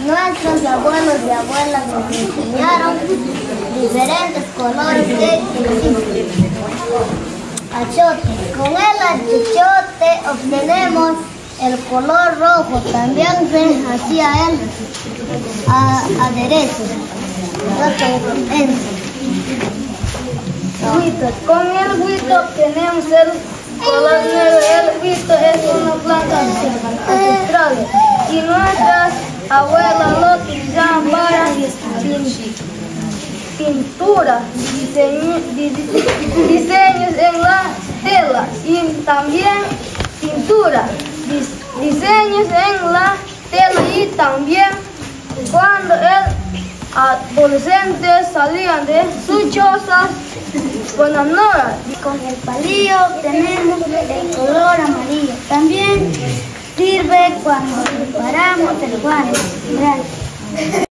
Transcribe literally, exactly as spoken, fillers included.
Nuestros abuelos y abuelas nos enseñaron diferentes colores que existen. Achote. Con el achote obtenemos el color rojo. También se hacía el aderezo. Huito. Con el huito obtenemos el color negro. El huito es una planta ancestral y nuestras abuelas lo utilizaban para pintura, diseño, diseños en la tela y también pintura, diseños en la tela y también cuando el adolescente salían de sus chozas con la nora. Con el palillo obtenemos el color amarillo. También sirve cuando preparamos el guano.